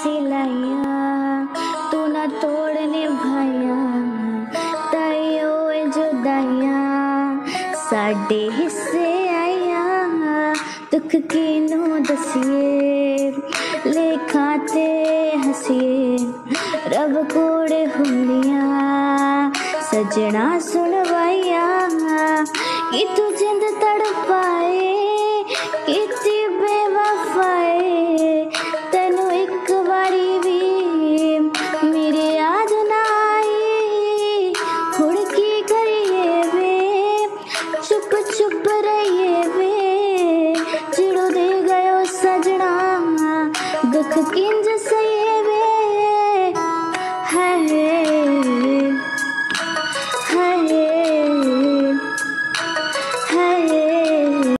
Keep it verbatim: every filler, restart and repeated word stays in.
सिलाइया तू ना तोड़ने भाइया ताइयो जुदाइया साडे हिस्से आइया दुख किनू दसिए लेखा ते हसीए रब कोड़े हुंदिया सजना सुनवाइया कि तू